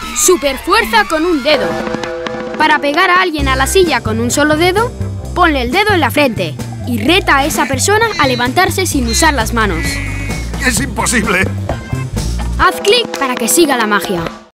Superfuerza con un dedo. Para pegar a alguien a la silla con un solo dedo, ponle el dedo en la frente y reta a esa persona a levantarse sin usar las manos. ¡Es imposible! Haz clic para que siga la magia.